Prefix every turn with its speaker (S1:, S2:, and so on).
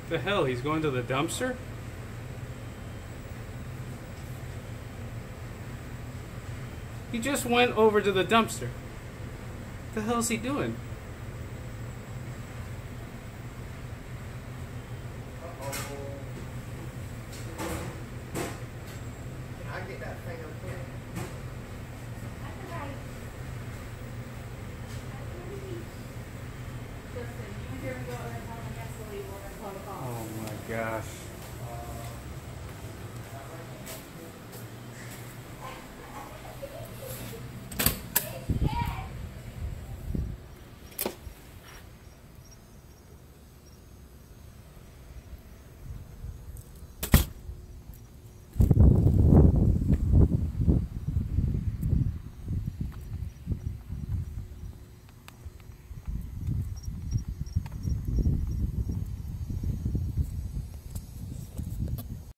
S1: The hell, he's going to the dumpster? He just went over to the dumpster. What the hell is he doing?
S2: Uh-oh. Can I get that thing up there?
S3: Justin, you and Jeremy go over and tell them yes, we'll leave. We're going to call the call.
S1: Oh my gosh.